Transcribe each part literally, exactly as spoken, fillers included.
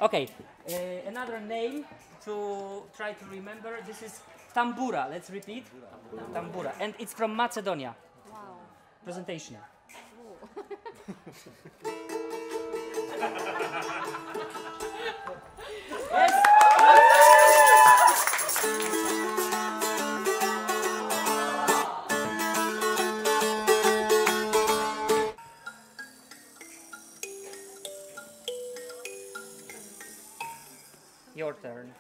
Okay, uh, another name to try to remember. This is tambura. Let's repeat. Tambura, and it's from Macedonia. Wow. Presentation. Yes. Your turn.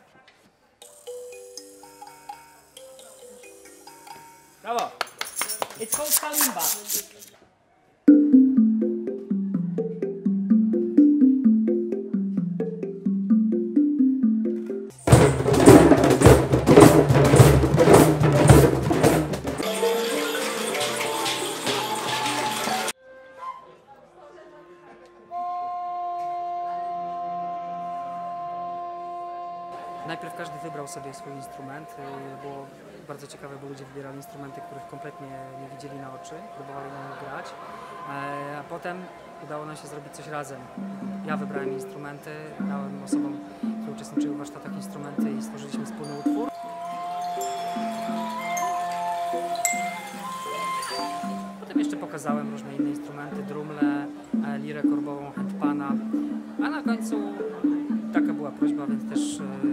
Bravo. It's called kalimba. Najpierw każdy wybrał sobie swój instrument, było bardzo ciekawe, bo ludzie wybierali instrumenty, których kompletnie nie widzieli na oczy, próbowali na nich grać, a potem udało nam się zrobić coś razem. Ja wybrałem instrumenty, dałem osobom, które uczestniczyły w warsztatach, instrumenty i stworzyliśmy wspólny utwór. Potem jeszcze pokazałem różne inne instrumenty, drumle, lirę korbową, handpana, a na końcu taka była prośba, więc też